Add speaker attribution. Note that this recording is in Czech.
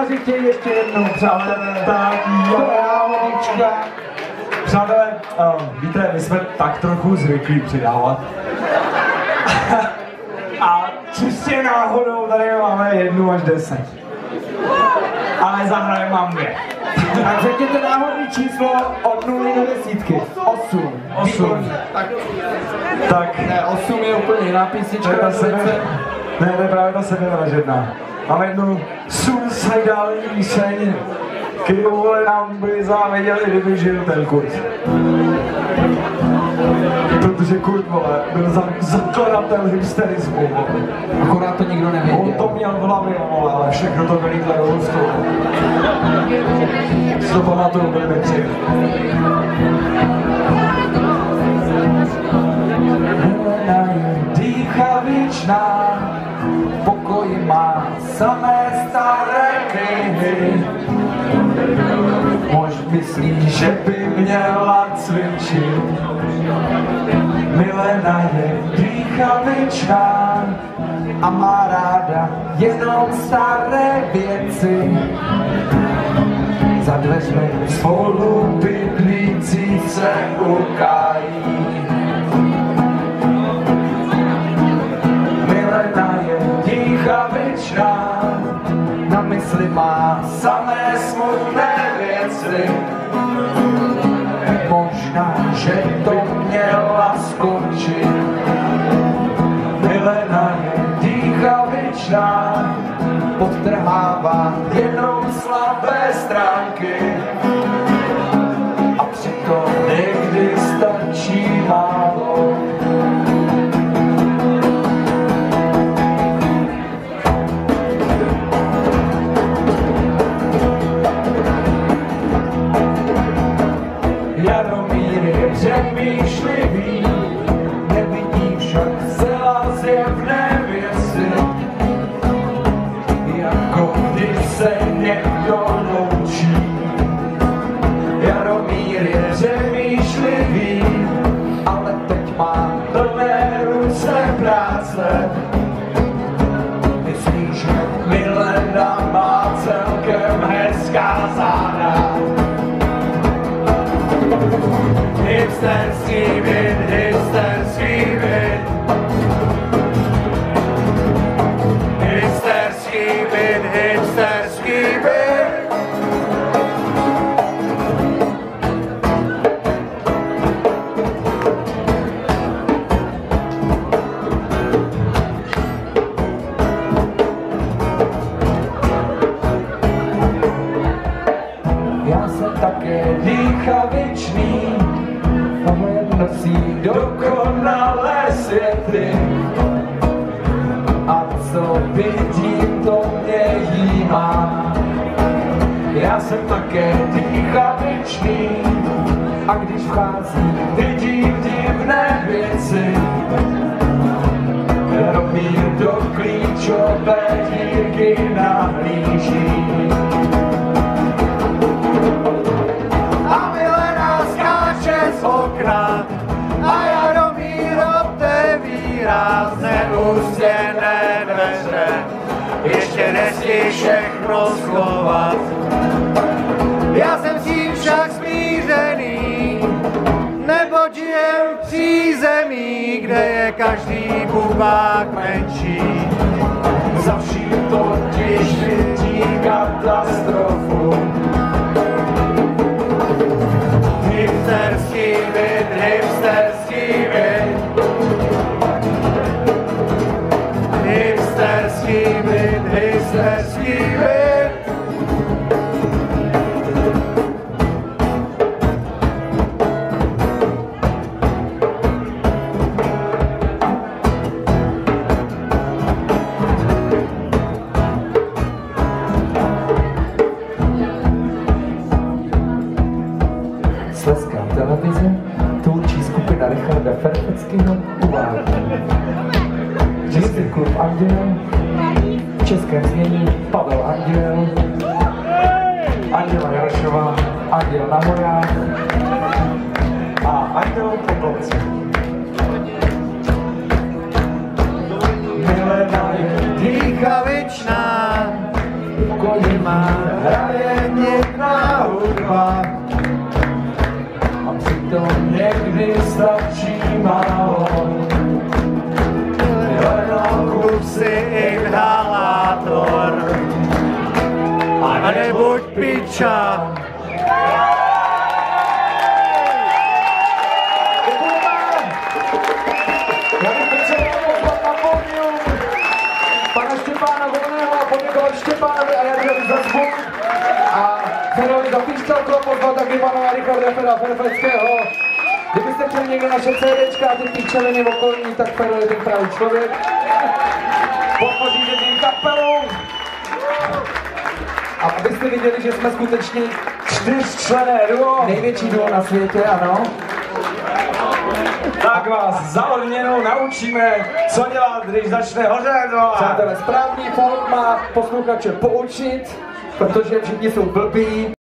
Speaker 1: Hospodáři chtějí ještě jednou, přátelé.
Speaker 2: Tak,
Speaker 1: to je náhodička.
Speaker 2: Přátelé, víte, my jsme tak trochu zvyklí přidávat. A čistě náhodou tady máme 1 až 10. Ale zahrajeme mám 2.
Speaker 1: Tak řekněte náhodný číslo od 0 do 10. 8.
Speaker 2: 8. Tak.
Speaker 1: Ne, 8 je úplně jiná písnička.
Speaker 2: Ne, to je právě ta sebevražedná. Máme jednu suicidální píseň, kterou nám by záviděli, kdyby žil ten Kurt. Protože Kurt, vole, byl zakladatel hysterismu, vole.
Speaker 1: Akorát to nikdo nevěděl.
Speaker 2: On to měl v hlavě, vole, ale všechno to vylítlo do hostu. Si to pamatuju, byl nepřijel. Helena je dýchavičná, pokoj má samé staré knihy. Mož myslí, že by měla cvičit. Milena je dýchavičná a má ráda jenom staré věci. Za dveřmi spolu bydlící se ukají. Milena je dýchavičná, na mysli má samé smutné věci. Možná, že to měla skončit. Milena je dýchavičná, podtrhává jenom slabé stránky. A přitom někdy stačí málo. Jaromír je přemýšlivý, nevidí však zcela zjevné věci. Jako když se někdo loučí. Jaromír je přemýšlivý, ale teď má plné ruce práce. Myslí, že Milena má celkem hezká záda. Hipsterský byt, hipsterský byt. Hipsterský byt, hipsterský byt. Já jsem také dýchavičný, nosí dokonalé světy. A co vidím, to mě jímá. Já jsem také dýchavičný a když vcházím, vidím divné věci. Jaromír do klíčové dírky nahlíží. A Milena skáče z okna a Jaromír otevírá zneústěné dveře. Ještě nesmí všechno schovat. Já jsem s tím však smířený, neboť žijem v přízemí, kde je každý bubák menší. Za vším totiž vidí katastrofu. Hipsterský byt, hipsterský byt. Hipsterský byt, hipsterský byt. Slezská televize, tvůrčí skupina Richarda Ferfeckého uvádí. Český klub Anděl, v českém znění Pavel Anděl, Anděla Jarošová, Anděl na horách a Anděl Pekovci. Milena je dýchavičná, pokoj má stačí málo. Jenom kluci inhalátor a nebuď piča.
Speaker 1: Já bych potřeboval pozvat na pódium pana Štěpána Volného a poděkovat Štěpánovi a Jardovi za zvuk a Ferovi za píšťalku a pozvat taky pana Richarda Fera Ferfleckého. Kdybyste chtěli někdo naše CDčka a ty píčeliny okolní, tak Fero je ten pravý člověk. Podpoříte tím kapelu. A abyste viděli, že jsme skutečně
Speaker 2: 4členné duo.
Speaker 1: největší duo na světě, ano.
Speaker 2: Tak vás za odměnu naučíme, co dělat, když začne hořet.
Speaker 1: Přátelé, správný folk má posluchače poučit, protože všichni jsou blbí.